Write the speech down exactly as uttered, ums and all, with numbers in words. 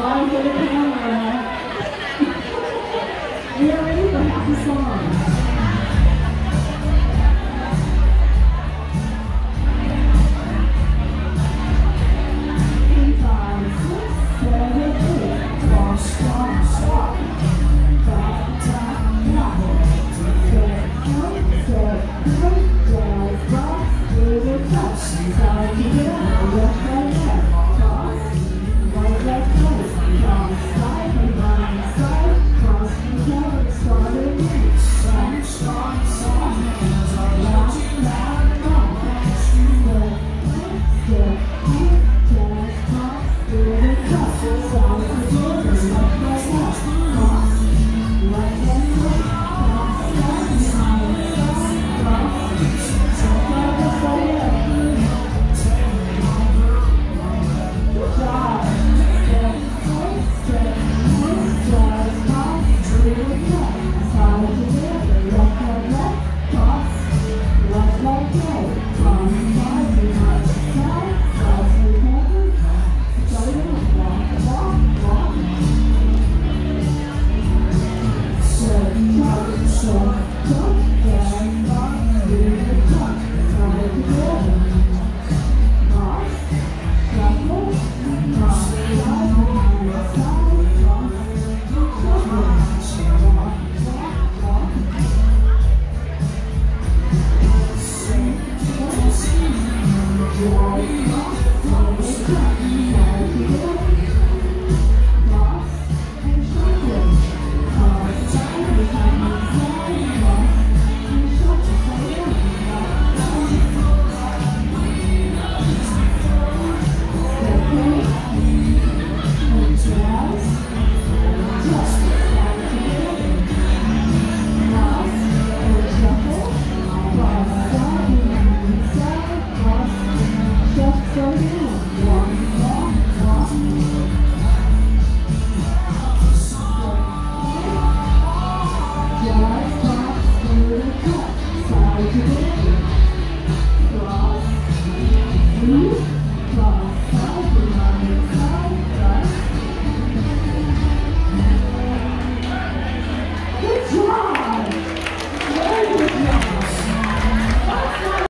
Smile for the camera. We are ready for half the song. Eight, five, six, seven, eight. Stop, stop, stop. Stop, stop, stop. Step, step, step, step, jazz, box, little touch. Side to the left, left, right, left. Cross, right, left, right. Wrong side, and wrong side. Cross together, start again. Stop, stop, stop. Loud, loud, loud. Step, step, step, jazz, box, little touch. Side to the left, left, right, left. Cross, right, left, right. Cross, side, behind, side, cross. Step, right, left, right, left. Good job. Step, step, step, jazz, box, little touch. Side to the left, left, right, left. Cross, right, right, right. Wrong side, behind, side. Cross, recover. Start again. Walk, walk, walk. Step, jump, step, jump, jazz, box, little touch. Side to the left. Cross, shuffle, cross, side, behind, side, cross, shuffle. Walk, walk, walk. Step, step, jazz, box, little touch. Side to the left. Cross and shuffle. Cross, side, behind, side, cross and shuffle. Side again. Walk, walk. Step right. And jazz. Just side to the left. Cross and shuffle. Cross, side, behind, side, cross. Shuffle again. Walk, walk, walk. Jazz, box, little touch. Side to the left.